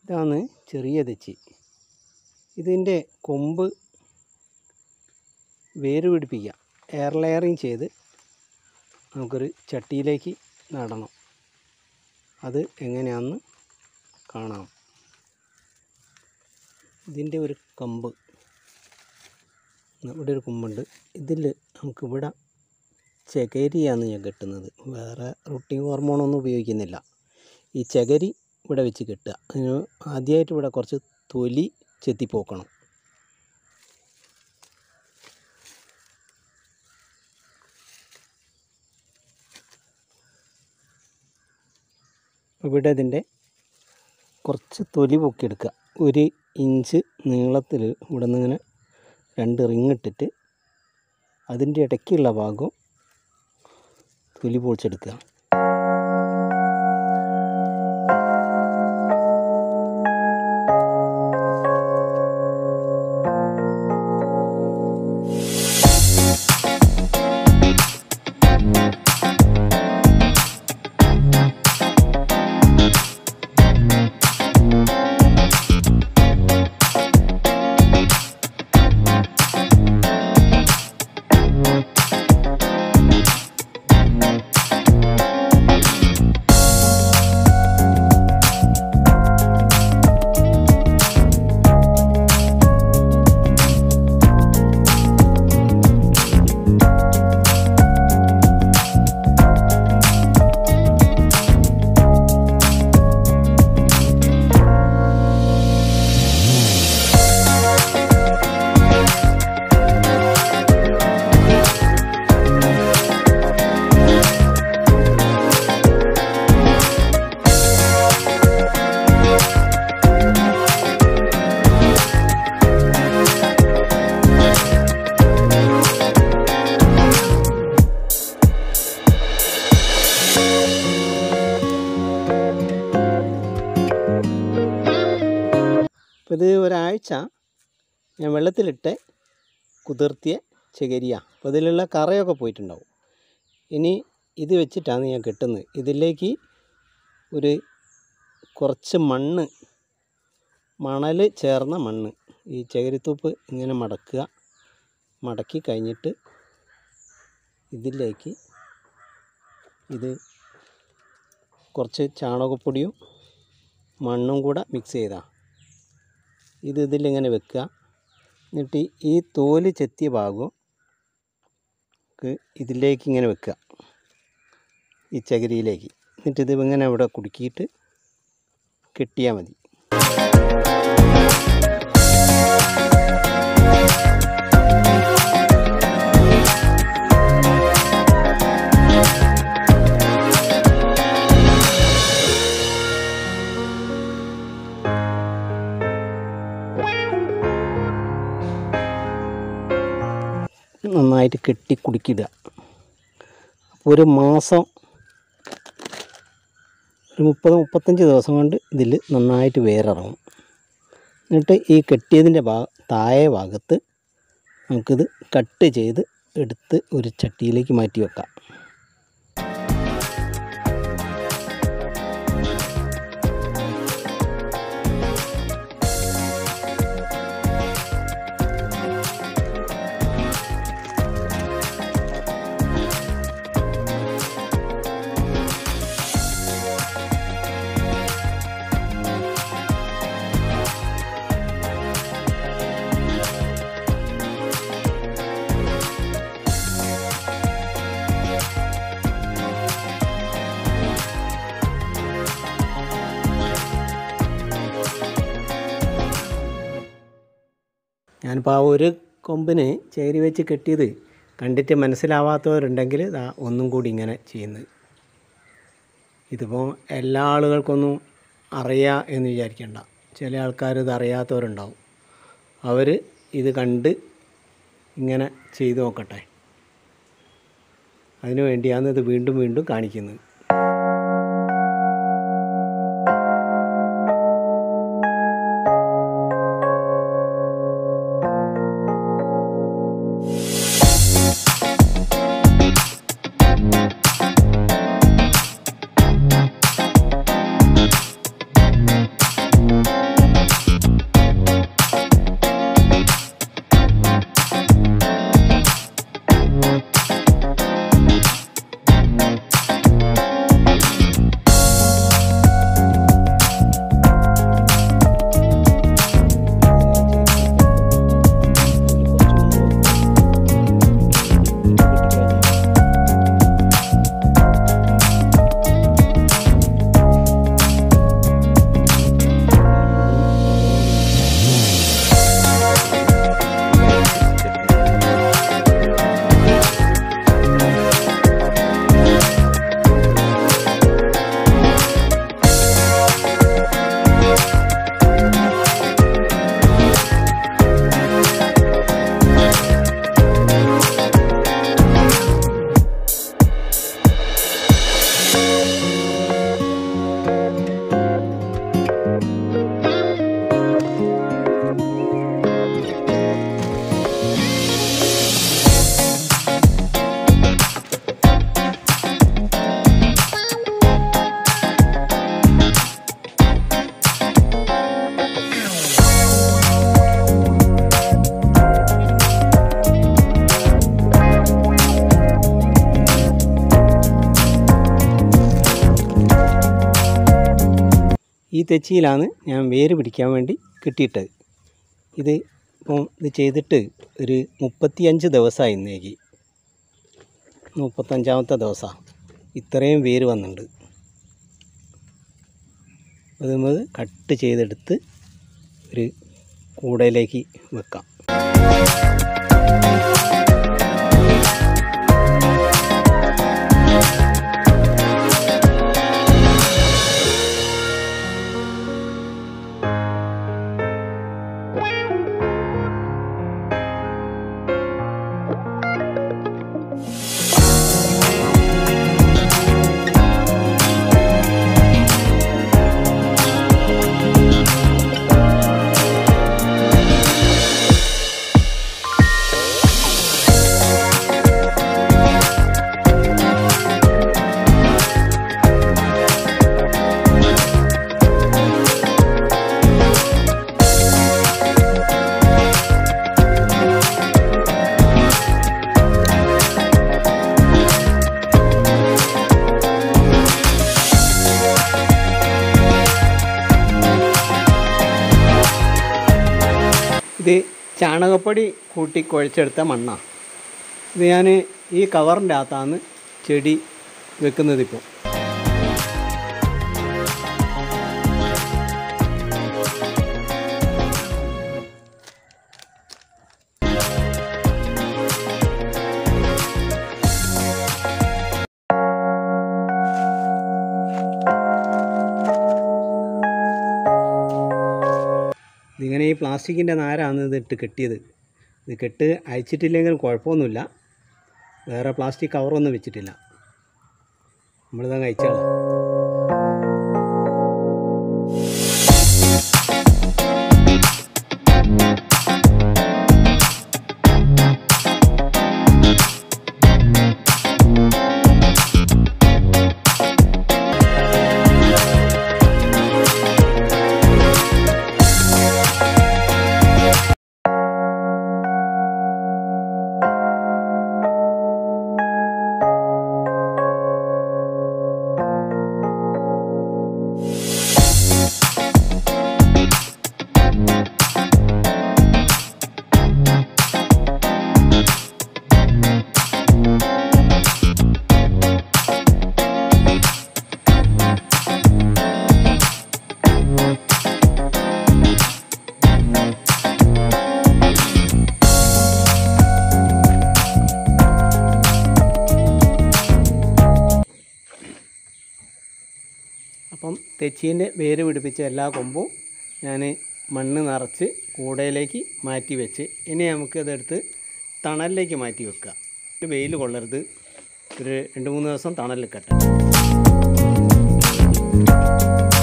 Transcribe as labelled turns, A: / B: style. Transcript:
A: ഇതാണ് ചെറിയ തെച്ചി. ഇതിൻ്റെ കൊമ്പ് വേര് പിടിപ്പിക്കുക, എയർ ലെയറിങ് ചെയ്ത് നമുക്കൊരു ചട്ടിയിലേക്ക് നടണം. അത് എങ്ങനെയാണെന്ന് കാണാം. ഇതിൻ്റെ ഒരു കമ്പ്, ഇവിടെ ഒരു കൊമ്പുണ്ട്. ഇതിൽ നമുക്കിവിടെ ചകരിയാണ് ഞാൻ കെട്ടുന്നത്. വേറെ റൂട്ടിംഗ് ഹോർമോണൊന്നും ഉപയോഗിക്കുന്നില്ല. ഈ ചകരി ഇവിടെ വെച്ച് കെട്ടുക. അതിന് ആദ്യമായിട്ട് ഇവിടെ കുറച്ച് തൊലി ചെത്തിപ്പോക്കണം. ഇവിടെ ഇതിൻ്റെ കുറച്ച് തൊലി പൊക്കിയെടുക്കുക. 1 ഇഞ്ച് നീളത്തിൽ ഇവിടെ നിന്ന് ഇങ്ങനെ 2 റിങ് ഇട്ടിട്ട് അതിൻ്റെ ഇടയ്ക്കുള്ള ഭാഗം തൊലി പൊളിച്ചെടുക്കുക. അപ്പോൾ ഇത് ഒരാഴ്ച ഞാൻ വെള്ളത്തിലിട്ട് കുതിർത്തിയ ചകരിയാണ്. അപ്പോൾ ഇതിലുള്ള കറയൊക്കെ പോയിട്ടുണ്ടാവും. ഇനി ഇത് വെച്ചിട്ടാണ് ഞാൻ കെട്ടുന്നത്. ഇതിലേക്ക് ഒരു കുറച്ച് മണൽ ചേർന്ന മണ്ണ്, ഈ ചകരിത്തൂപ്പ് ഇങ്ങനെ മടക്കുക. മടക്കി കഴിഞ്ഞിട്ട് ഇതിലേക്ക് ഇത് കുറച്ച് ചാണകപ്പൊടിയും മണ്ണും കൂടെ മിക്സ് ചെയ്താൽ ഇതിലിങ്ങനെ വെക്കുക. എന്നിട്ട് ഈ തോല് ചെത്തിയ ഭാഗം ഇതിലേക്ക് ഇങ്ങനെ വെക്കുക, ഈ ചകരിയിലേക്ക്. എന്നിട്ട് ഇത് ഇങ്ങനെ ഇവിടെ കുടുക്കിയിട്ട് കെട്ടിയാൽ മതി. നന്നായിട്ട് കെട്ടി കുടുക്കിയിടുക. അപ്പോൾ ഒരു മാസം, ഒരു 30-35 ദിവസം കൊണ്ട് ഇതിൽ നന്നായിട്ട് വേരിറങ്ങും. എന്നിട്ട് ഈ കെട്ടിയതിൻ്റെ താഴെ ഭാഗത്ത് നമുക്കിത് കട്ട് ചെയ്ത് എടുത്ത് ഒരു ചട്ടിയിലേക്ക് മാറ്റി വെക്കാം. ഞാനിപ്പോൾ ആ ഒരു കൊമ്പിന് ചേരി വെച്ച് കെട്ടിയത് കണ്ടിട്ട് മനസ്സിലാവാത്തവരുണ്ടെങ്കിൽ ഒന്നും കൂടി ഇങ്ങനെ ചെയ്യുന്നത്. ഇതിപ്പോൾ എല്ലാ ആളുകൾക്കൊന്നും അറിയാം എന്ന് വിചാരിക്കേണ്ട. ചില ആൾക്കാർ ഇത് അറിയാത്തവരുണ്ടാവും. അവർ ഇത് കണ്ട് ഇങ്ങനെ ചെയ്തു നോക്കട്ടെ. അതിനു വേണ്ടിയാണ് ഇത് വീണ്ടും വീണ്ടും കാണിക്കുന്നത്. ഈ തെച്ചിയിലാണ് ഞാൻ വേര് പിടിക്കാൻ വേണ്ടി കിട്ടിയിട്ടത്. ഇത് ചെയ്തിട്ട് ഒരു 35 ദിവസമായി ഇന്നേക്ക്. 35ാമത്തെ ദിവസമാണ്. ഇത്രയും വേര് വന്നിട്ടുണ്ട്. അത് നമ്മൾ കട്ട് ചെയ്തെടുത്ത് ഒരു കൂടയിലേക്ക് വെക്കാം. ഇത് ചാണകപ്പൊടി കൂട്ടി കുഴച്ചെടുത്ത മണ്ണാണ്. ഇത് ഞാൻ ഈ കവറിൻ്റെ അകത്താണ് ചെടി വെക്കുന്നതിപ്പോൾ. ഇതിങ്ങനെ ഈ പ്ലാസ്റ്റിക്കിൻ്റെ നാരാണ് ഇതിട്ട് കെട്ടിയത്. ഇത് കെട്ട് അയച്ചിട്ടില്ലെങ്കിൽ കുഴപ്പമൊന്നുമില്ല. വേറെ പ്ലാസ്റ്റിക് കവറൊന്നും വെച്ചിട്ടില്ല. നമ്മളിതങ്ങ് അയച്ചാളാം. അപ്പം തെച്ചീൻ്റെ വേര് പിടിപ്പിച്ച എല്ലാ കൊമ്പും ഞാൻ മണ്ണ് നിറച്ച് കൂടയിലേക്ക് മാറ്റി വെച്ച് ഇനി നമുക്കതെടുത്ത് തണലിലേക്ക് മാറ്റി വെക്കുക. വെയിൽ കൊള്ളരുത്. ഒരു 2-3 ദിവസം തണലിൽ കെട്ടണം.